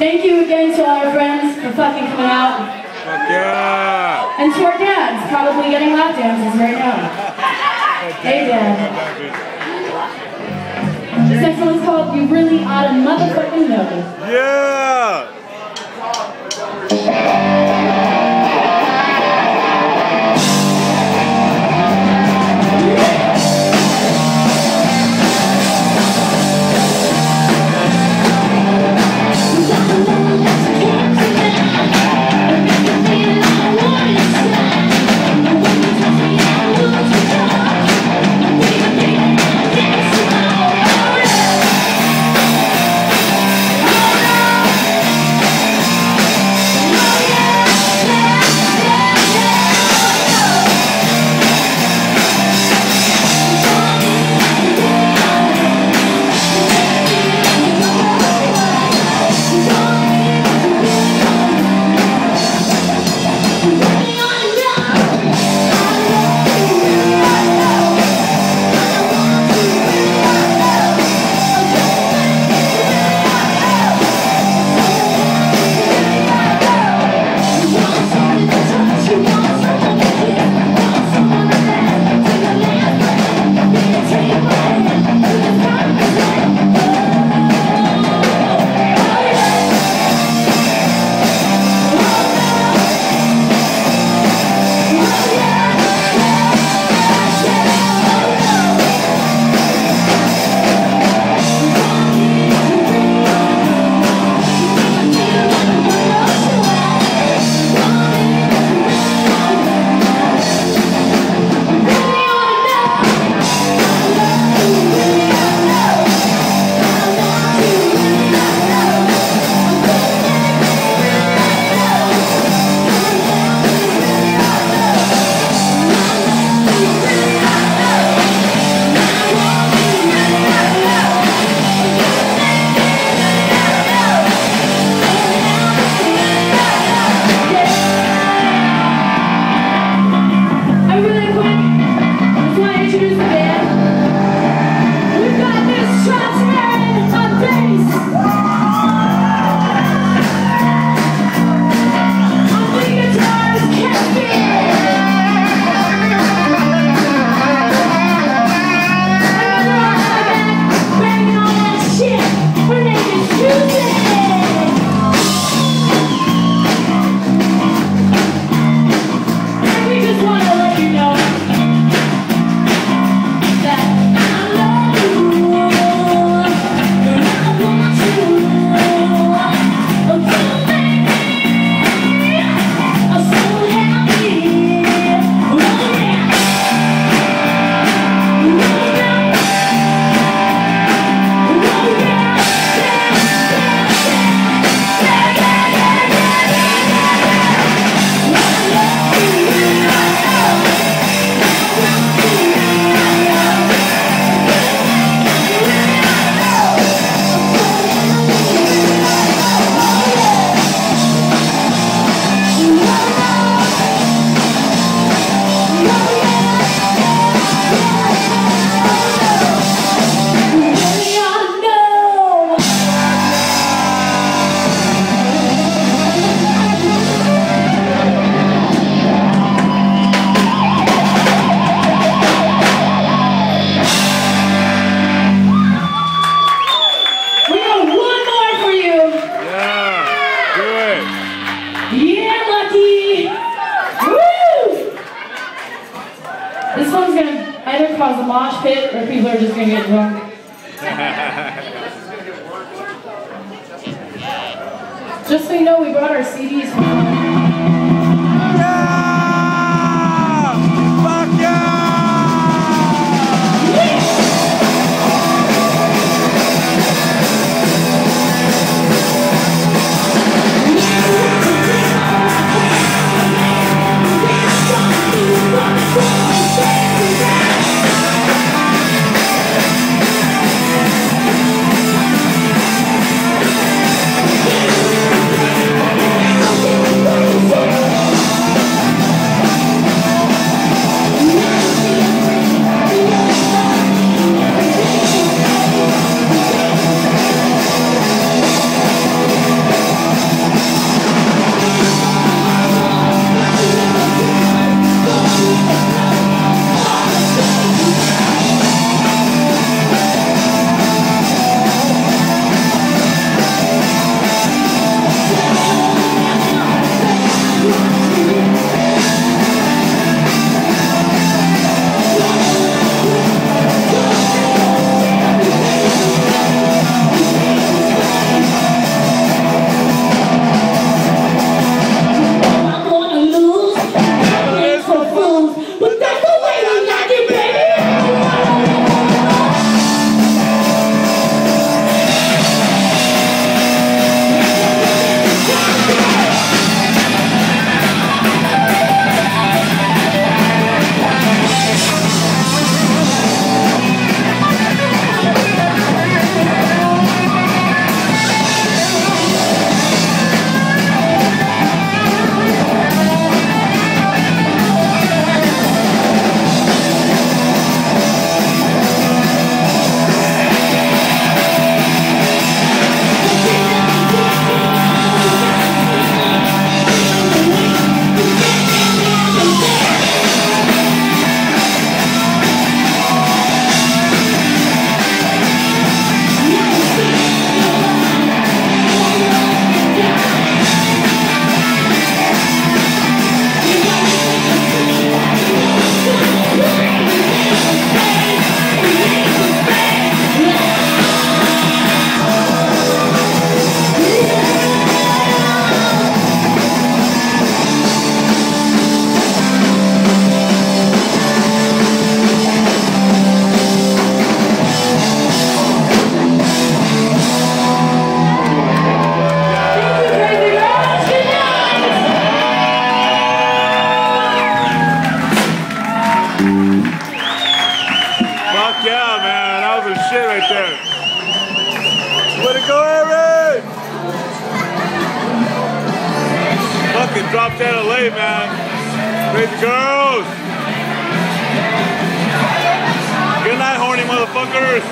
Thank you again to all our friends for fucking coming out. Fuck yeah! And to our dads, probably getting lap dances right now. Hey, Dad. This next one's called You Really Oughta Motherfucking Know. Yeah! This one's gonna either cause a mosh pit or people are just gonna get drunk. Just so you know, we brought our CDs from yeah, man. That was some shit right there. Way to go, Aaron! Fucking dropped out of LA, man. Crazy girls. Good night, horny motherfuckers.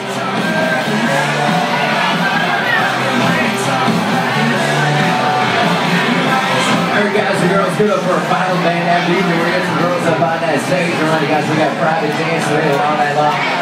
Alright guys and girls, good up for our final band. After evening, we're going to get some girls up on that stage. Alright guys, we got private dance all night long.